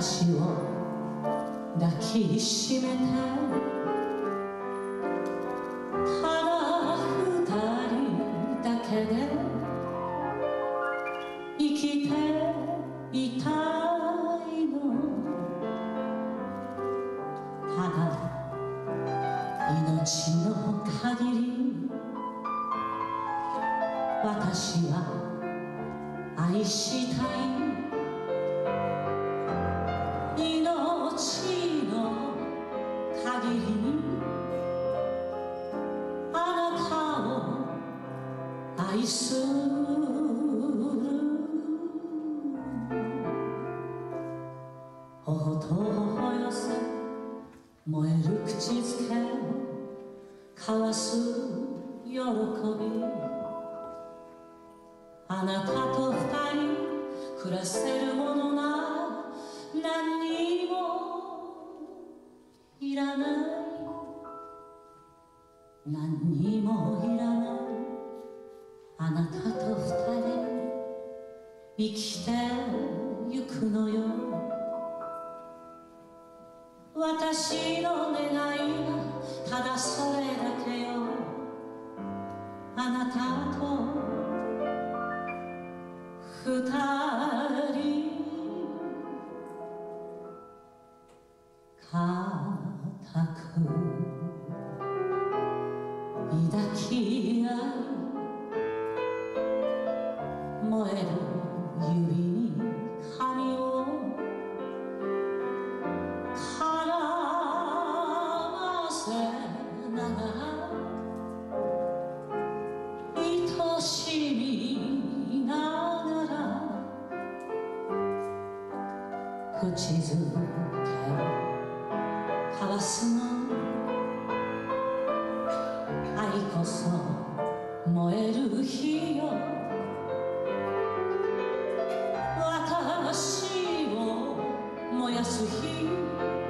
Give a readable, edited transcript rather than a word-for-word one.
私を抱きしめてただ二人だけで生きていたいの。ただ命の限り私は愛したい。命の限りあなたを愛する。頬と頬寄せ燃える口づけ交わす喜び。あなたと二人暮らせるものなら何にもいらない。何にもいらない。あなたと二人生きてゆくのよ。私の願いはただそれだけよ。あなたと二人固く抱き合い燃える指に髪を絡ませながら愛しみながら口づけを交わすの。愛こそ燃える火よ。私を燃やす火。